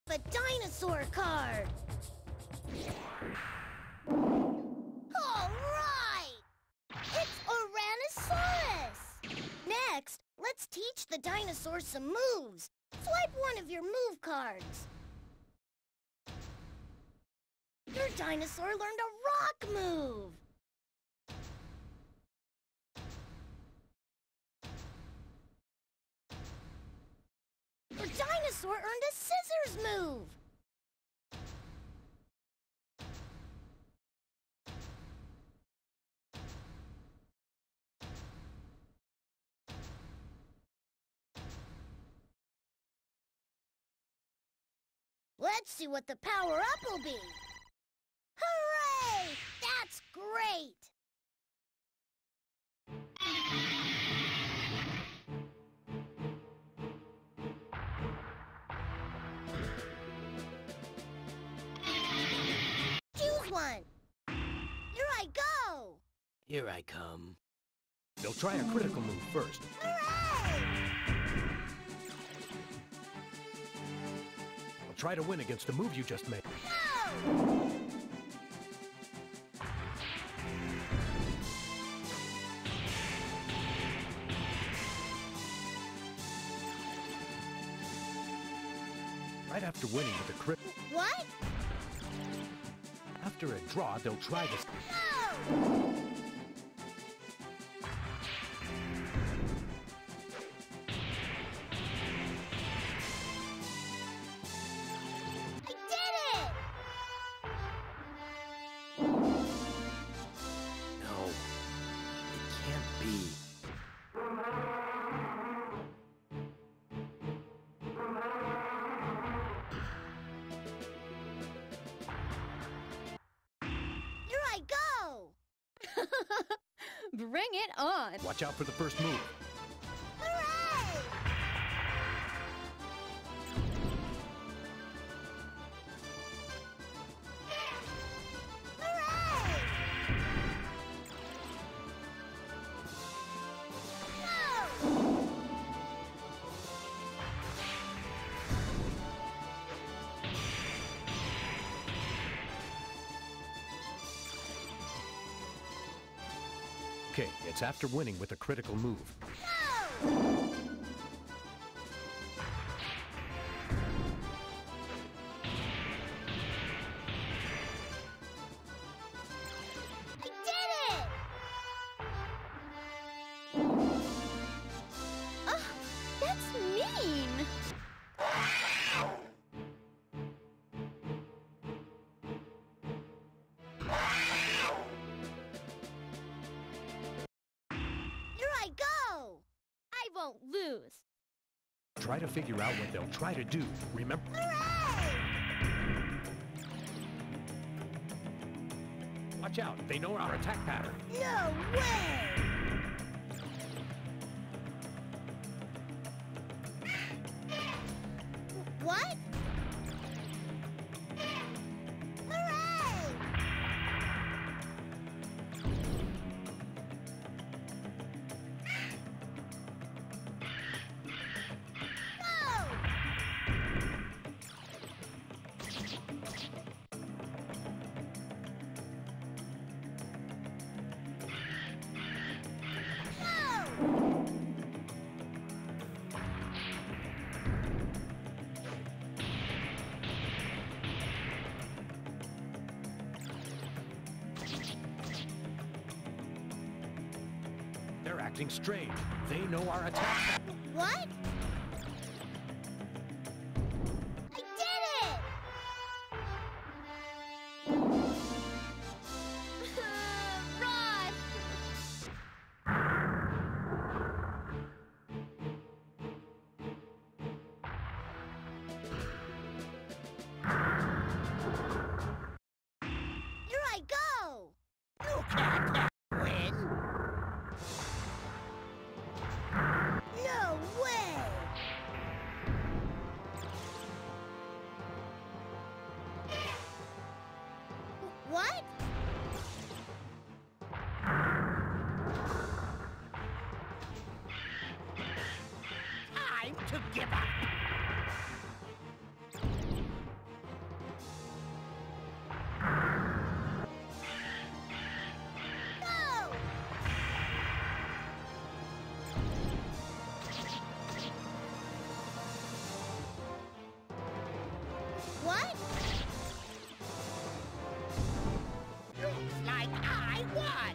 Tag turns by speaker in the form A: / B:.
A: a dinosaur card! All right! It's Ouranosaurus! Next, let's teach the dinosaur some moves. Swipe one of your move cards. Your dinosaur learned a rock move! Your dinosaur earned a scissors move! Let's see what the power-up will be! Hooray! That's great! Choose one! Here I go!
B: Here I come. They'll try a critical move first.
A: Hooray!
B: I'll try to win against the move you just made.
A: Go!
B: Right after winning with a crit.
A: What?
B: After a draw, they'll try this.
A: No! I did it!
B: No, it can't be.
A: Here I go!
C: Bring it on!
B: Watch out for the first move.
A: Hooray! Hooray! No!
B: Okay, it's after winning with a critical move.
A: No! I did it!
C: Ugh, that's mean!
A: Here I go!
C: I won't lose.
B: Try to figure out what they'll try to do. Remember?
A: Hooray!
B: Watch out, they know our attack pattern.
A: No way! What? Hooray! No! No!
B: They're acting strange. They know our attack.
A: What? I did it!
C: Run!
A: Here I go!
B: You can't win.
A: No way! What?
B: Time to give up.
A: What?
D: Looks like I won!